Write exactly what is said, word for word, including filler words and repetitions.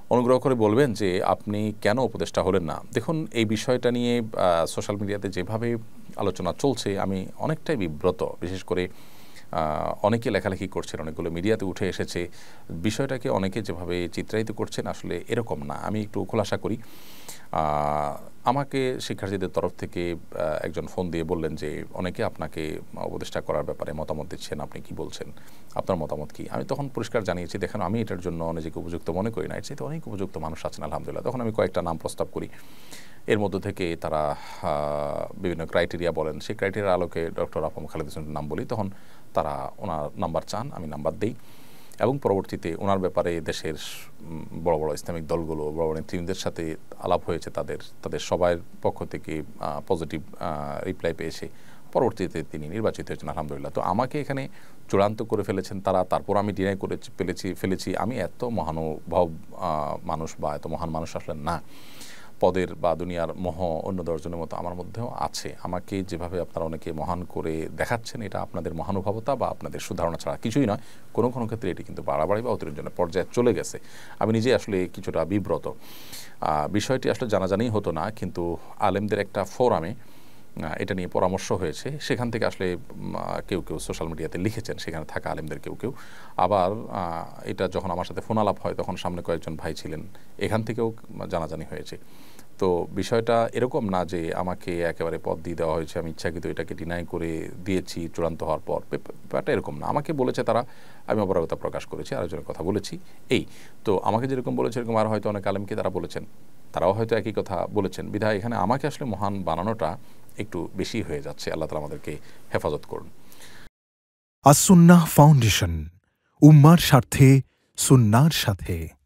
অনুগ্রহ করে বলবেন যে আপনি কেন উপদেষ্টা হলেন না। দেখুন, এই বিষয়টা নিয়ে সোশ্যাল মিডিয়াতে যেভাবে আলোচনা চলছে আমি অনেকটাই বিব্রত। বিশেষ করে অনেকে লেখালেখি করছেন, অনেকগুলো মিডিয়াতে উঠে এসেছে, বিষয়টাকে অনেকে যেভাবে চিত্রায়িত করছেন আসলে এরকম না। আমি একটু খোলাসা করি। আমাকে শিক্ষার্থীদের তরফ থেকে একজন ফোন দিয়ে বললেন যে অনেকে আপনাকে উপদেষ্টা করার ব্যাপারে মতামত দিচ্ছেন, আপনি কি বলছেন, আপনার মতামত কি। আমি তখন পরিষ্কার জানিয়েছি, দেখেন আমি এটার জন্য নিজেকে উপযুক্ত মনে করি না, এর চাইতে অনেক উপযুক্ত মানুষ আছেন আলহামদুলিল্লাহ। তখন আমি কয়েকটা নাম প্রস্তাব করি, এর মধ্য থেকে তারা বিভিন্ন ক্রাইটেরিয়া বলেন, সেই ক্রাইটেরিয়ার আলোকে ডক্টর আফম খালেদ হোসেনের নাম বলি। তখন তারা ওনার নাম্বার চান, আমি নাম্বার দিই এবং পরবর্তীতে ওনার ব্যাপারে দেশের বড় বড় ইসলামিক দলগুলো, বড় বড় নেতৃবৃন্দের সাথে আলাপ হয়েছে, তাদের তাদের সবার পক্ষ থেকে পজিটিভ রিপ্লাই পেয়েছে। পরবর্তীতে তিনি নির্বাচিত হয়েছেন আলহামদুলিল্লাহ। তো আমাকে এখানে চূড়ান্ত করে ফেলেছেন তারা, তারপর আমি ডিনাই করে ফেলেছি ফেলেছি আমি এত মহানুভব মানুষ বা এত মহান মানুষ আসলে না। পদের বা দুনিয়ার মোহ অন্য দশজনের মতো আমার মধ্যেও আছে। আমাকে যেভাবে আপনারা অনেকে মহান করে দেখাচ্ছেন, এটা আপনাদের মহানুভবতা বা আপনাদের সুধারণা ছাড়া কিছুই নয়। কোনো কোনো ক্ষেত্রে এটি কিন্তু বাড়াবাড়ি বা অতিরঞ্জনের পর্যায়ে চলে গেছে। আমি নিজে আসলে কিছুটা বিব্রত। বিষয়টি আসলে জানাজানি হতো না, কিন্তু আলেমদের একটা ফোরামে এটা নিয়ে পরামর্শ হয়েছে। সেখান থেকে আসলে কেউ কেউ সোশ্যাল মিডিয়াতে লিখেছেন, সেখানে থাকা আলেমদের কেউ কেউ। আবার এটা যখন আমার সাথে ফোন আলাপ হয় তখন সামনে কয়েকজন ভাই ছিলেন, এখান থেকেও জানাজানি হয়েছে। তো বিষয়টা এরকম না যে আমাকে একেবারে পদ দিয়ে দেওয়া হয়েছে, আমি ইচ্ছাকৃত এটাকে ডিনাই করে দিয়েছি চূড়ান্ত হওয়ার পর। ব্যাপারটা এরকম না। আমাকে বলেছে তারা, আমি অপারগতা প্রকাশ করেছি, আরেকজনের কথা বলেছি। এই তো আমাকে যেরকম বলেছে এরকম আর হয়তো অনেক আলেমকে তারা বলেছেন, তারাও হয়তো একই কথা বলেছেন। বিধায় এখানে আমাকে আসলে মহান বানানোটা একটু বেশি হয়ে যাচ্ছে। আল্লাহ তাআলা আমাদেরকে হেফাজত করুন। আস-সুন্নাহ ফাউন্ডেশন, উম্মার স্বার্থে সুন্নাহর সাথে।